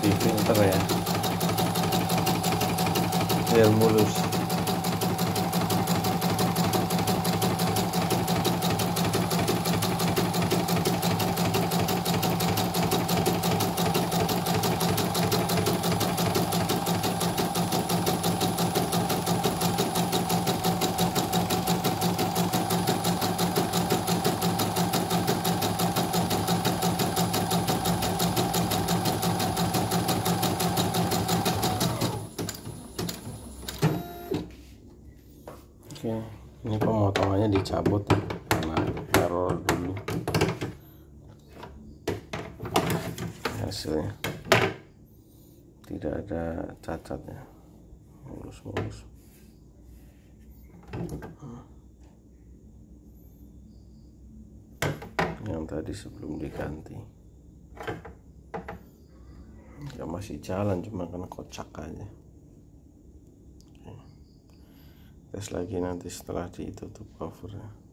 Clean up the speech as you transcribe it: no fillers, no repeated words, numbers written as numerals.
ganti filter ya biar mulus. Oke, ini pemotongannya dicabut ya, karena error dulu. Hasilnya tidak ada cacatnya, mulus-mulus. Yang tadi sebelum diganti ya masih jalan, cuma kan kocak aja. Tes lagi nanti setelah ditutup covernya.